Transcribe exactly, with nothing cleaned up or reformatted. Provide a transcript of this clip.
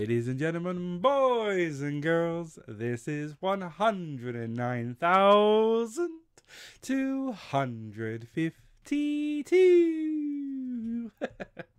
Ladies and gentlemen, boys and girls, this is one hundred nine thousand two hundred fifty-two.